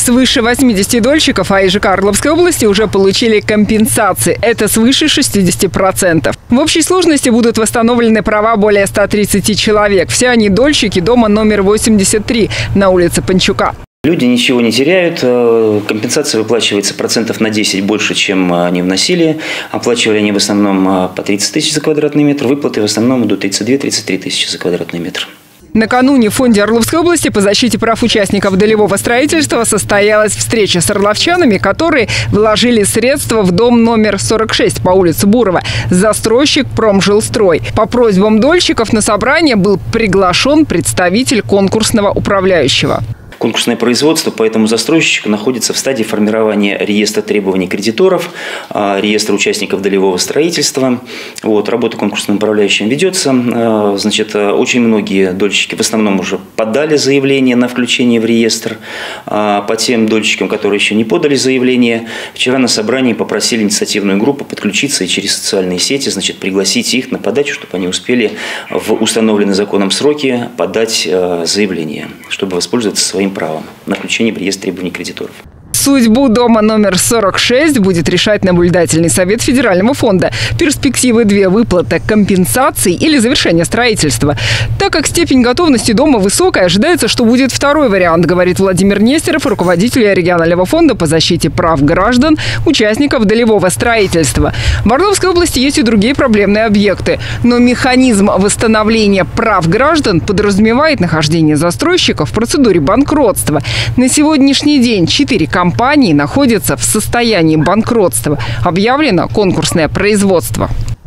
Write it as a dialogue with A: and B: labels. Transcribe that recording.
A: Свыше 80 дольщиков АИЖК Орловской области уже получили компенсации. Это свыше 60%. В общей сложности будут восстановлены права более 130 человек. Все они дольщики дома номер 83 на улице Панчука.
B: Люди ничего не теряют. Компенсация выплачивается процентов на 10 больше, чем они вносили. Оплачивали они в основном по 30 тысяч за квадратный метр. Выплаты в основном идут 32-33 тысячи за квадратный метр.
A: Накануне в фонде Орловской области по защите прав участников долевого строительства состоялась встреча с орловчанами, которые вложили средства в дом номер 46 по улице Бурова. Застройщик «Промжилстрой». По просьбам дольщиков на собрание был приглашен представитель конкурсного управляющего.
B: Конкурсное производство по этому застройщику находится в стадии формирования реестра требований кредиторов, реестра участников долевого строительства. Работа конкурсным управляющим ведется. Очень многие дольщики в основном уже подали заявление на включение в реестр. По тем дольщикам, которые еще не подали заявление, вчера на собрании попросили инициативную группу подключиться и через социальные сети пригласить их на подачу, чтобы они успели в установленные законом сроки подать заявление, чтобы воспользоваться своим правом на включение в реестр требований кредиторов.
A: Судьбу дома номер 46 будет решать наблюдательный совет Федерального фонда. Перспективы 2 – выплата компенсаций или завершение строительства. Так как степень готовности дома высокая, ожидается, что будет второй вариант, говорит Владимир Нестеров, руководитель регионального фонда по защите прав граждан, участников долевого строительства. В Орловской области есть и другие проблемные объекты. Но механизм восстановления прав граждан подразумевает нахождение застройщика в процедуре банкротства. На сегодняшний день 4 компании находятся в состоянии банкротства. Объявлено конкурсное производство.